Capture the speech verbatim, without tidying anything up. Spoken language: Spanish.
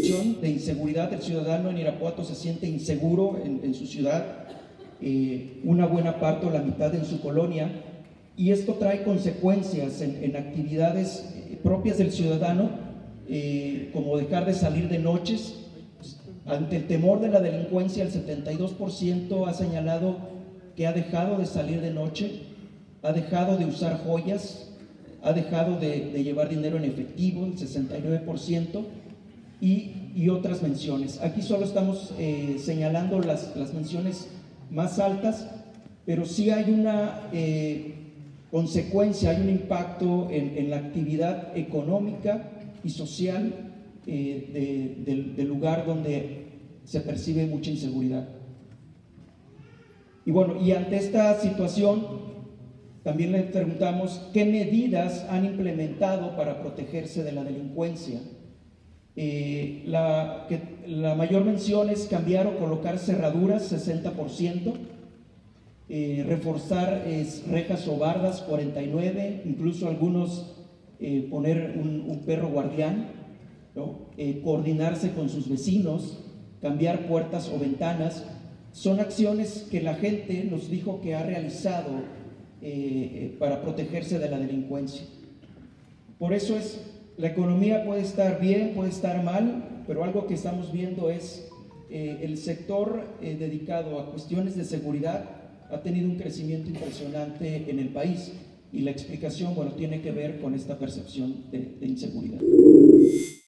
percepción de inseguridad. El ciudadano en Irapuato se siente inseguro en, en su ciudad, eh, una buena parte o la mitad en su colonia, y esto trae consecuencias en, en actividades eh, propias del ciudadano, eh, como dejar de salir de noches. Ante el temor de la delincuencia, el setenta y dos por ciento ha señalado que ha dejado de salir de noche, ha dejado de usar joyas, ha dejado de, de llevar dinero en efectivo, el sesenta y nueve por ciento, y, y otras menciones. Aquí solo estamos eh, señalando las, las menciones más altas, pero sí hay una eh, consecuencia, hay un impacto en, en la actividad económica y social eh, de, del, del lugar donde se percibe mucha inseguridad. Y bueno, y ante esta situación también le preguntamos qué medidas han implementado para protegerse de la delincuencia. Eh, la, que, la mayor mención es cambiar o colocar cerraduras, sesenta por ciento, eh, reforzar es, rejas o bardas, cuarenta y nueve por ciento, incluso algunos eh, poner un, un perro guardián, ¿no? eh, coordinarse con sus vecinos, cambiar puertas o ventanas. Son acciones que la gente nos dijo que ha realizado Eh, para protegerse de la delincuencia. Por eso es, la economía puede estar bien, puede estar mal, pero algo que estamos viendo es eh, el sector eh, dedicado a cuestiones de seguridad ha tenido un crecimiento impresionante en el país, y la explicación, bueno, tiene que ver con esta percepción de, de inseguridad.